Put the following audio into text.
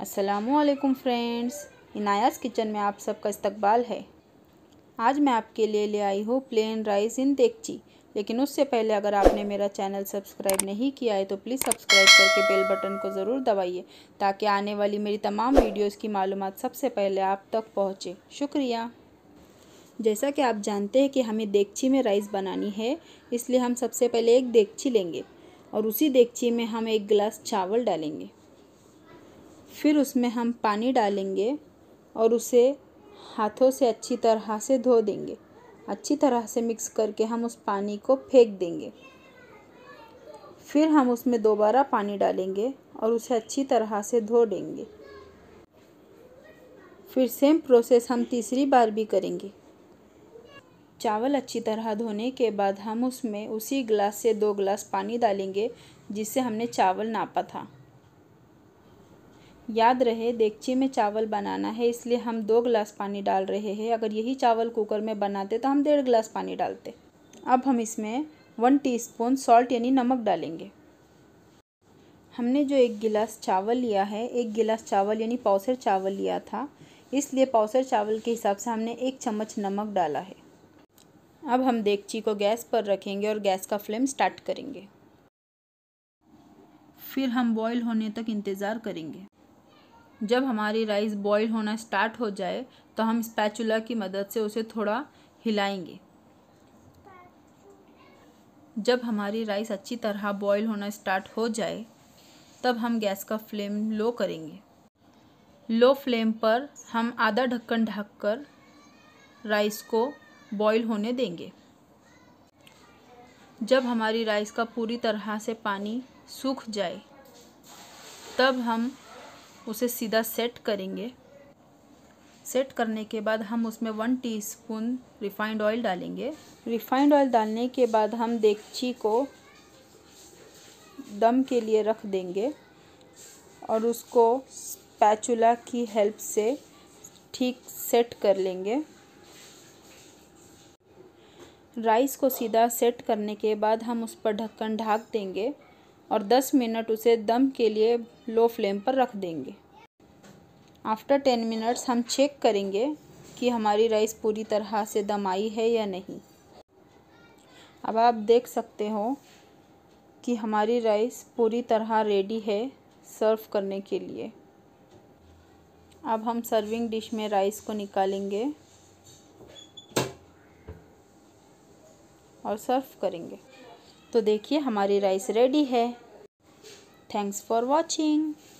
अस्सलामुअलैकुम friends, इनायास kitchen में आप सबका इस्तकबाल है। आज मैं आपके लिए ले आई हूँ प्लेन राइस इन देगची। लेकिन उससे पहले अगर आपने मेरा चैनल सब्सक्राइब नहीं किया है तो प्लीज़ सब्सक्राइब करके बेल बटन को ज़रूर दबाइए ताकि आने वाली मेरी तमाम वीडियोज़ की मालूमात सबसे पहले आप तक पहुँचे। शुक्रिया। जैसा कि आप जानते हैं कि हमें देगची में राइस बनानी है, इसलिए हम सबसे पहले एक देगची लेंगे और उसी देगची में हम 1 गिलास चावल डालेंगे। फिर उसमें हम पानी डालेंगे और उसे हाथों से अच्छी तरह से धो देंगे। अच्छी तरह से मिक्स करके हम उस पानी को फेंक देंगे। फिर हम उसमें दोबारा पानी डालेंगे और उसे अच्छी तरह से धो देंगे। फिर सेम प्रोसेस हम तीसरी बार भी करेंगे। चावल अच्छी तरह धोने के बाद हम उसमें उसी गिलास से 2 गिलास पानी डालेंगे जिससे हमने चावल नापा था। याद रहे देगची में चावल बनाना है, इसलिए हम 2 गिलास पानी डाल रहे हैं। अगर यही चावल कुकर में बनाते तो हम 1.5 गिलास पानी डालते। अब हम इसमें 1 टीस्पून सॉल्ट यानी नमक डालेंगे। हमने जो 1 गिलास चावल लिया है, 1 गिलास चावल यानी पौसेर चावल लिया था, इसलिए पौसेर चावल के हिसाब से हमने 1 चम्मच नमक डाला है। अब हम देगची को गैस पर रखेंगे और गैस का फ्लेम स्टार्ट करेंगे। फिर हम बॉईल होने तक इंतज़ार करेंगे। जब हमारी राइस बॉईल होना स्टार्ट हो जाए तो हम स्पैचुला की मदद से उसे थोड़ा हिलाएंगे। जब हमारी राइस अच्छी तरह बॉईल होना स्टार्ट हो जाए तब हम गैस का फ्लेम लो करेंगे। लो फ्लेम पर हम आधा ढक्कन ढककर राइस को बॉईल होने देंगे। जब हमारी राइस का पूरी तरह से पानी सूख जाए तब हम उसे सीधा सेट करेंगे। सेट करने के बाद हम उसमें 1 टीस्पून रिफाइंड ऑयल डालेंगे। रिफाइंड ऑयल डालने के बाद हम देगची को दम के लिए रख देंगे और उसको स्पैचुला की हेल्प से ठीक सेट कर लेंगे। राइस को सीधा सेट करने के बाद हम उस पर ढक्कन ढक देंगे और 10 मिनट उसे दम के लिए लो फ्लेम पर रख देंगे। आफ्टर 10 मिनट्स हम चेक करेंगे कि हमारी राइस पूरी तरह से दम आई है या नहीं। अब आप देख सकते हो कि हमारी राइस पूरी तरह रेडी है सर्व करने के लिए। अब हम सर्विंग डिश में राइस को निकालेंगे और सर्व करेंगे। तो देखिए हमारी राइस रेडी है। Thanks for watching.